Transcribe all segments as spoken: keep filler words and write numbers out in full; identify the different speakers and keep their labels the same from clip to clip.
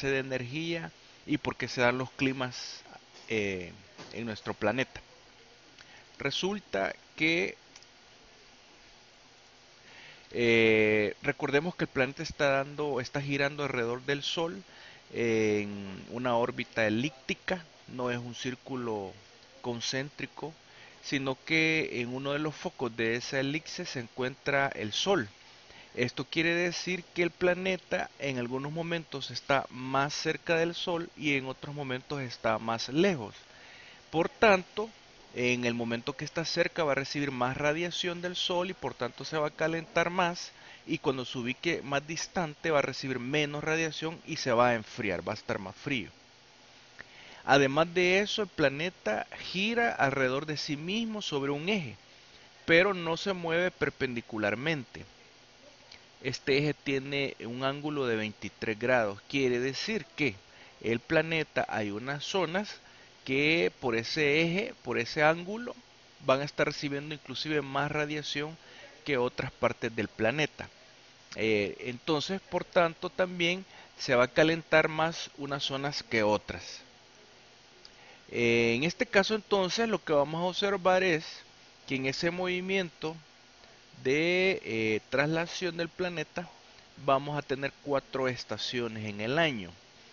Speaker 1: balance de energía y por qué se dan los climas eh, en nuestro planeta. Resulta que eh, recordemos que el planeta está dando, está girando alrededor del Sol en una órbita elíptica, no es un círculo concéntrico, sino que en uno de los focos de esa elipse se encuentra el Sol. Esto quiere decir que el planeta en algunos momentos está más cerca del Sol y en otros momentos está más lejos. Por tanto, en el momento que está cerca va a recibir más radiación del Sol y por tanto se va a calentar más, y cuando se ubique más distante va a recibir menos radiación y se va a enfriar, va a estar más frío. Además de eso, el planeta gira alrededor de sí mismo sobre un eje, pero no se mueve perpendicularmente. Este eje tiene un ángulo de veintitrés grados. Quiere decir que el planeta, hay unas zonas que por ese eje, por ese ángulo, van a estar recibiendo inclusive más radiación que otras partes del planeta. Eh, entonces, por tanto, también se va a calentar más unas zonas que otras. Eh, en este caso, entonces, lo que vamos a observar es que en ese movimiento de eh, traslación del planeta vamos a tener cuatro estaciones en el año.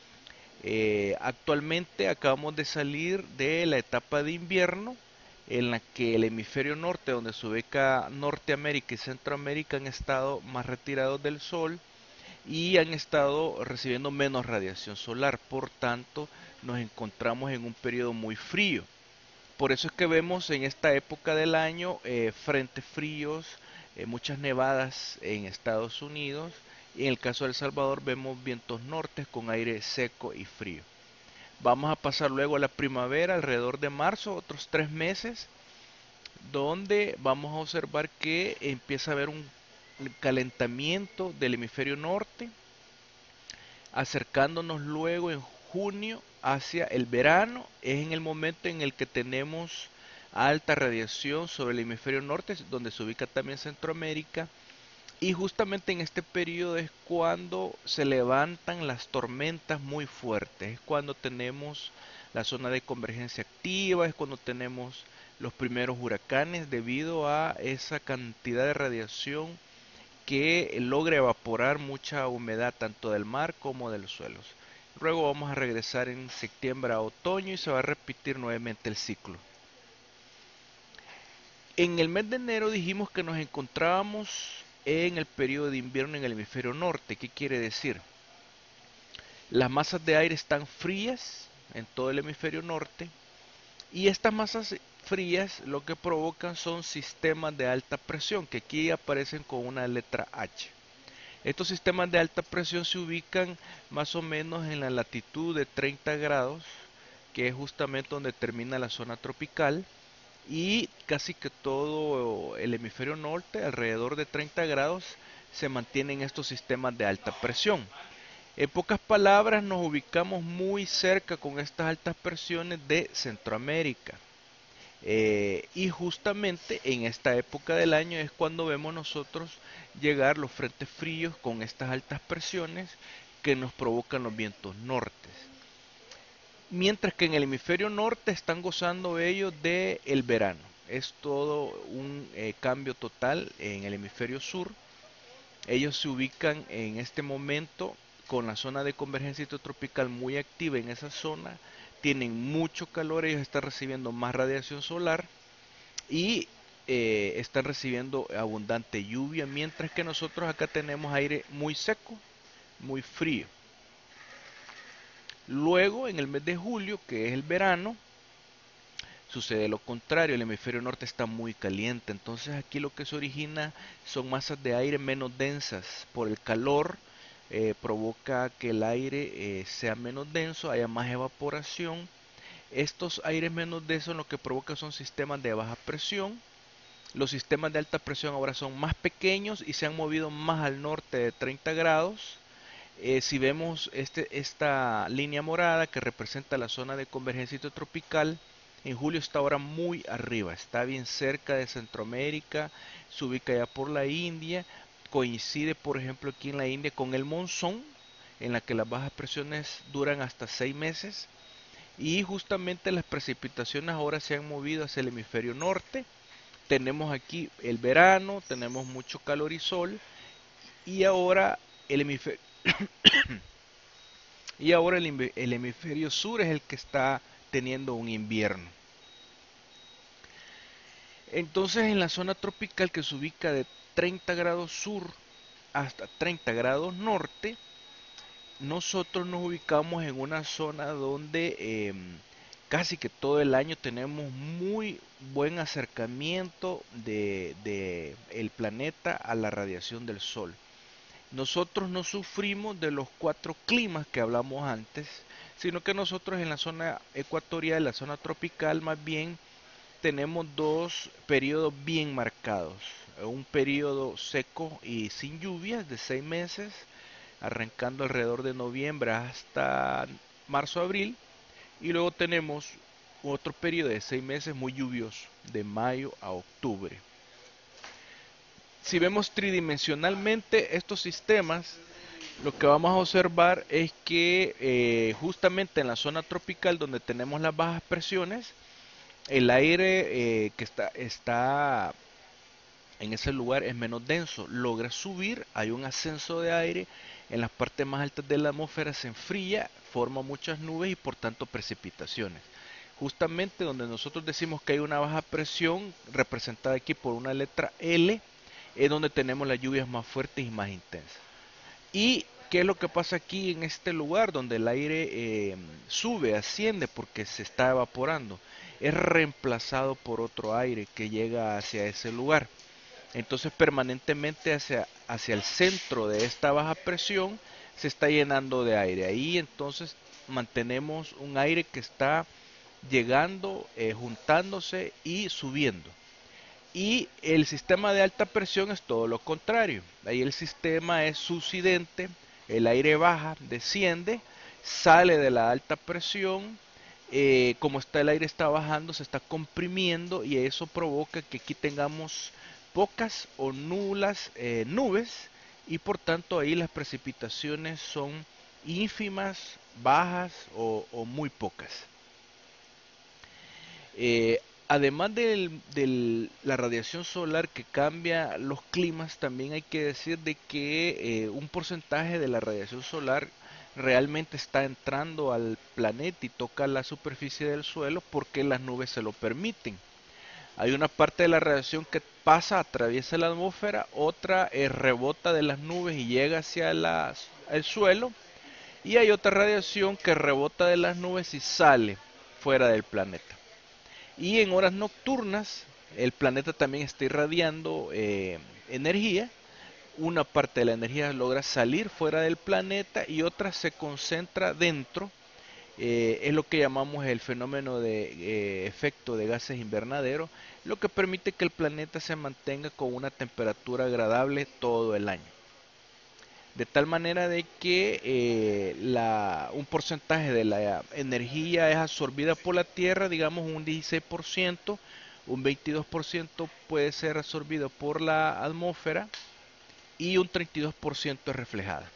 Speaker 1: Eh, actualmente acabamos de salir de la etapa de invierno en la que el hemisferio norte, donde se ubica Norteamérica y Centroamérica, han estado más retirados del Sol y han estado recibiendo menos radiación solar. Por tanto, nos encontramos en un periodo muy frío. Por eso es que vemos en esta época del año eh, frentes fríos, eh, muchas nevadas en Estados Unidos, y en el caso de El Salvador vemos vientos nortes con aire seco y frío. Vamos a pasar luego a la primavera alrededor de marzo, otros tres meses, donde vamos a observar que empieza a haber un calentamiento del hemisferio norte, acercándonos luego en junio hacia el verano. Es en el momento en el que tenemos alta radiación sobre el hemisferio norte, donde se ubica también Centroamérica, y justamente en este periodo es cuando se levantan las tormentas muy fuertes, es cuando tenemos la zona de convergencia activa, es cuando tenemos los primeros huracanes debido a esa cantidad de radiación que logra evaporar mucha humedad tanto del mar como de los suelos. Luego vamos a regresar en septiembre a otoño y se va a repetir nuevamente el ciclo. En el mes de enero dijimos que nos encontrábamos en el periodo de invierno en el hemisferio norte. ¿Qué quiere decir? Las masas de aire están frías en todo el hemisferio norte y estas masas frías lo que provocan son sistemas de alta presión que aquí aparecen con una letra H. Estos sistemas de alta presión se ubican más o menos en la latitud de treinta grados, que es justamente donde termina la zona tropical, y casi que todo el hemisferio norte, alrededor de treinta grados, se mantienen estos sistemas de alta presión. En pocas palabras, nos ubicamos muy cerca con estas altas presiones de Centroamérica. Eh, y justamente en esta época del año es cuando vemos nosotros llegar los frentes fríos con estas altas presiones que nos provocan los vientos nortes. Mientras que en el hemisferio norte están gozando ellos del el verano. Es todo un eh, cambio total en el hemisferio sur. Ellos se ubican en este momento con la zona de convergencia tropical muy activa en esa zona. Tienen mucho calor, ellos están recibiendo más radiación solar y eh, están recibiendo abundante lluvia, mientras que nosotros acá tenemos aire muy seco, muy frío. Luego, en el mes de julio, que es el verano, sucede lo contrario, el hemisferio norte está muy caliente, entonces aquí lo que se origina son masas de aire menos densas. Por el calor eh, provoca que el aire eh, sea menos denso, haya más evaporación. Estos aires menos densos lo que provoca son sistemas de baja presión. Los sistemas de alta presión ahora son más pequeños y se han movido más al norte de treinta grados. Eh, si vemos este, esta línea morada que representa la zona de convergencia tropical, en julio está ahora muy arriba, está bien cerca de Centroamérica, se ubica ya por la India, coincide por ejemplo aquí en la India con el monzón, en la que las bajas presiones duran hasta seis meses y justamente las precipitaciones ahora se han movido hacia el hemisferio norte. Tenemos aquí el verano, tenemos mucho calor y sol y ahora el hemisferio, y ahora el, el hemisferio sur es el que está teniendo un invierno. Entonces en la zona tropical que se ubica de treinta grados sur hasta treinta grados norte, nosotros nos ubicamos en una zona donde eh, casi que todo el año tenemos muy buen acercamiento de, de el planeta a la radiación del sol. Nosotros no sufrimos de los cuatro climas que hablamos antes, sino que nosotros en la zona ecuatorial, la zona tropical, más bien tenemos dos periodos bien marcados. Un periodo seco y sin lluvias de seis meses, arrancando alrededor de noviembre hasta marzo-abril. Y luego tenemos otro periodo de seis meses muy lluvioso, de mayo a octubre. Si vemos tridimensionalmente estos sistemas, lo que vamos a observar es que eh, justamente en la zona tropical donde tenemos las bajas presiones, el aire eh, que está, está en ese lugar es menos denso, logra subir, hay un ascenso de aire, en las partes más altas de la atmósfera se enfría, forma muchas nubes y por tanto precipitaciones. Justamente donde nosotros decimos que hay una baja presión, representada aquí por una letra L, es donde tenemos las lluvias más fuertes y más intensas. ¿Y qué es lo que pasa aquí en este lugar donde el aire eh, sube, asciende porque se está evaporando? Es reemplazado por otro aire que llega hacia ese lugar. Entonces permanentemente hacia, hacia el centro de esta baja presión se está llenando de aire. Ahí entonces mantenemos un aire que está llegando, eh, juntándose y subiendo. Y el sistema de alta presión es todo lo contrario. Ahí el sistema es subsidente, el aire baja, desciende, sale de la alta presión, eh, como está el aire está bajando, se está comprimiendo y eso provoca que aquí tengamos pocas o nulas eh, nubes y por tanto ahí las precipitaciones son ínfimas, bajas o, o muy pocas. Eh, Además de la radiación solar que cambia los climas, también hay que decir de que eh, un porcentaje de la radiación solar realmente está entrando al planeta y toca la superficie del suelo porque las nubes se lo permiten. Hay una parte de la radiación que pasa, atraviesa la atmósfera, otra eh, rebota de las nubes y llega hacia las, el suelo, y hay otra radiación que rebota de las nubes y sale fuera del planeta. Y en horas nocturnas, el planeta también está irradiando eh, energía. Una parte de la energía logra salir fuera del planeta y otra se concentra dentro. Eh, es lo que llamamos el fenómeno de eh, efecto de gases invernaderos, lo que permite que el planeta se mantenga con una temperatura agradable todo el año. De tal manera de que eh, la, un porcentaje de la energía es absorbida por la Tierra, digamos un dieciséis por ciento, un veintidós por ciento puede ser absorbido por la atmósfera y un treinta y dos por ciento es reflejada.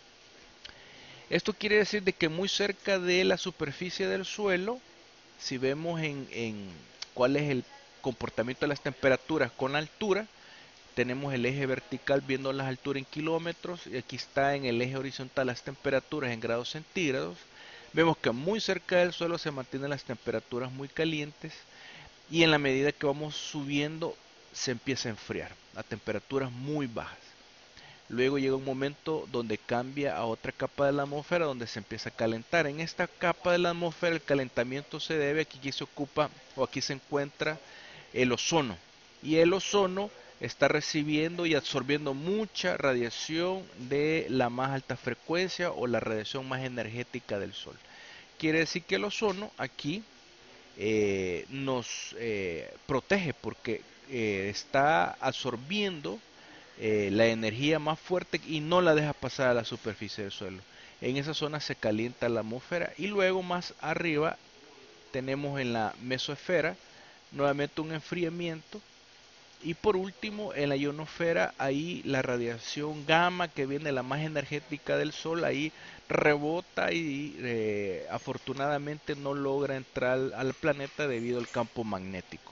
Speaker 1: Esto quiere decir de que muy cerca de la superficie del suelo, si vemos en, en cuál es el comportamiento de las temperaturas con la altura, tenemos el eje vertical viendo las alturas en kilómetros y aquí está en el eje horizontal las temperaturas en grados centígrados. Vemos que muy cerca del suelo se mantienen las temperaturas muy calientes y en la medida que vamos subiendo se empieza a enfriar a temperaturas muy bajas. Luego llega un momento donde cambia a otra capa de la atmósfera donde se empieza a calentar. En esta capa de la atmósfera el calentamiento se debe a que aquí se ocupa o aquí se encuentra el ozono. Y el ozono está recibiendo y absorbiendo mucha radiación de la más alta frecuencia o la radiación más energética del Sol. Quiere decir que el ozono aquí eh, nos eh, protege porque eh, está absorbiendo eh, la energía más fuerte y no la deja pasar a la superficie del suelo. En esa zona se calienta la atmósfera y luego más arriba tenemos en la mesosfera nuevamente un enfriamiento y por último en la ionosfera ahí la radiación gamma que viene la más energética del sol ahí rebota y eh, afortunadamente no logra entrar al planeta debido al campo magnético.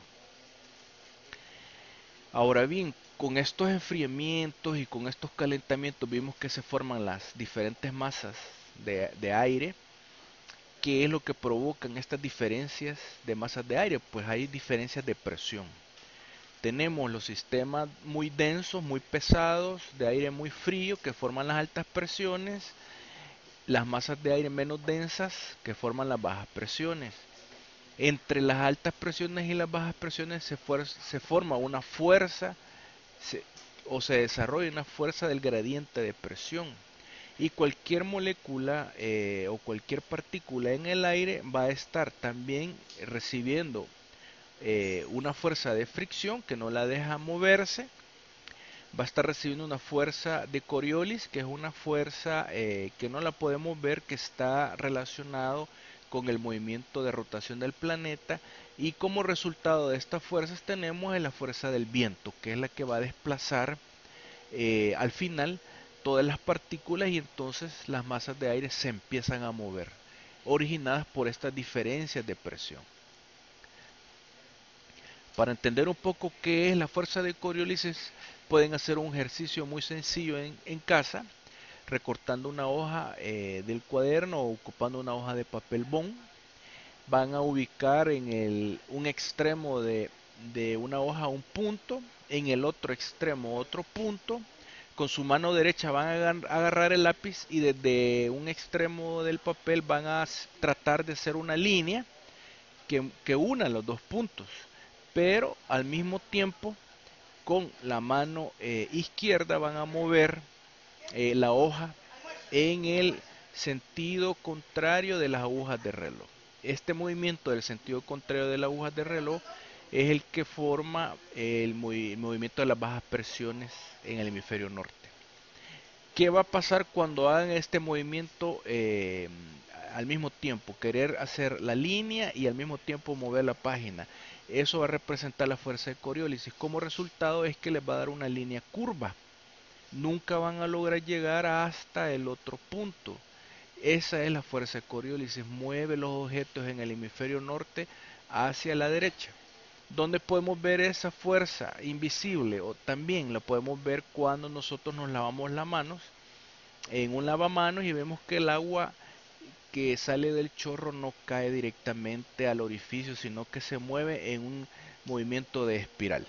Speaker 1: Ahora bien, con estos enfriamientos y con estos calentamientos vimos que se forman las diferentes masas de, de aire. ¿Qué es lo que provocan estas diferencias de masas de aire? Pues hay diferencias de presión. Tenemos los sistemas muy densos, muy pesados, de aire muy frío, que forman las altas presiones, las masas de aire menos densas, que forman las bajas presiones. Entre las altas presiones y las bajas presiones se, se forma una fuerza se, o se desarrolla una fuerza del gradiente de presión. Y cualquier molécula eh, o cualquier partícula en el aire va a estar también recibiendo eh, una fuerza de fricción que no la deja moverse, va a estar recibiendo una fuerza de Coriolis, que es una fuerza eh, que no la podemos ver, que está relacionado con el movimiento de rotación del planeta, y como resultado de estas fuerzas tenemos la fuerza del viento, que es la que va a desplazar eh, al final todas las partículas, y entonces las masas de aire se empiezan a mover, originadas por estas diferencias de presión. Para entender un poco qué es la fuerza de Coriolis, pueden hacer un ejercicio muy sencillo en, en casa, recortando una hoja eh, del cuaderno o ocupando una hoja de papel bond. Van a ubicar en el, un extremo de, de una hoja un punto, en el otro extremo otro punto. Con su mano derecha van a agarrar el lápiz y desde un extremo del papel van a tratar de hacer una línea que, que una los dos puntos, pero al mismo tiempo con la mano eh, izquierda van a mover eh, la hoja en el sentido contrario de las agujas de reloj. Este movimiento del sentido contrario de las agujas de reloj es el que forma el movimiento de las bajas presiones en el hemisferio norte. ¿Qué va a pasar cuando hagan este movimiento eh, al mismo tiempo? Querer hacer la línea y al mismo tiempo mover la página. Eso va a representar la fuerza de Coriolis. Como resultado es que les va a dar una línea curva. Nunca van a lograr llegar hasta el otro punto. Esa es la fuerza de Coriolis. Mueve los objetos en el hemisferio norte hacia la derecha. ¿Dónde podemos ver esa fuerza invisible? O también la podemos ver cuando nosotros nos lavamos las manos en un lavamanos y vemos que el agua que sale del chorro no cae directamente al orificio, sino que se mueve en un movimiento de espiral.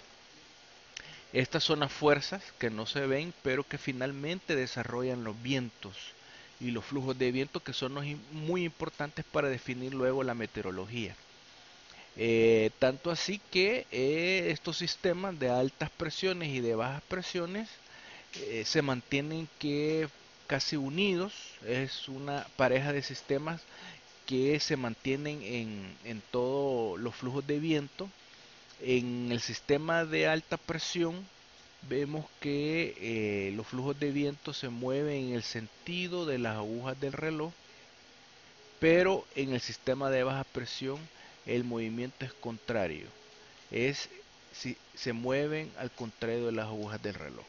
Speaker 1: Estas son las fuerzas que no se ven, pero que finalmente desarrollan los vientos y los flujos de viento, que son los muy importantes para definir luego la meteorología. Eh, tanto así que eh, estos sistemas de altas presiones y de bajas presiones eh, se mantienen que casi unidos. Es una pareja de sistemas que se mantienen en, en todos los flujos de viento. En el sistema de alta presión vemos que eh, los flujos de viento se mueven en el sentido de las agujas del reloj, pero en el sistema de baja presión el movimiento es contrario, es si se mueven al contrario de las agujas del reloj.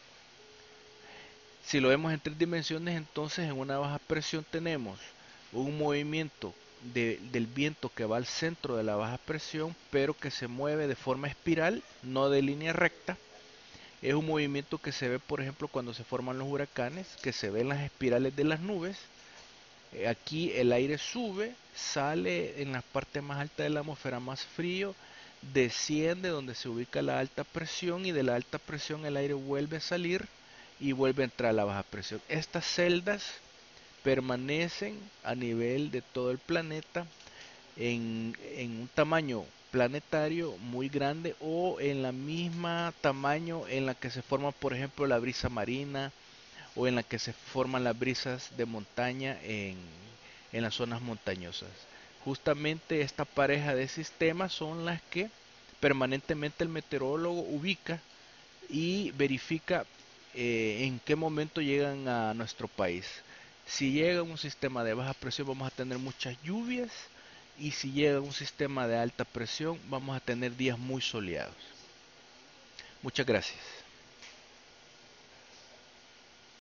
Speaker 1: Si lo vemos en tres dimensiones, entonces en una baja presión tenemos un movimiento de, del viento que va al centro de la baja presión, pero que se mueve de forma espiral, no de línea recta. Es un movimiento que se ve, por ejemplo, cuando se forman los huracanes, que se ven las espirales de las nubes. Aquí el aire sube, sale en la parte más alta de la atmósfera más frío, desciende donde se ubica la alta presión y de la alta presión el aire vuelve a salir y vuelve a entrar a la baja presión. Estas celdas permanecen a nivel de todo el planeta en, en un tamaño planetario muy grande o en la misma tamaño en la que se forma, por ejemplo, la brisa marina o en la que se forman las brisas de montaña en, en las zonas montañosas. Justamente esta pareja de sistemas son las que permanentemente el meteorólogo ubica y verifica eh, en qué momento llegan a nuestro país. Si llega un sistema de baja presión vamos a tener muchas lluvias, y si llega un sistema de alta presión vamos a tener días muy soleados. Muchas gracias.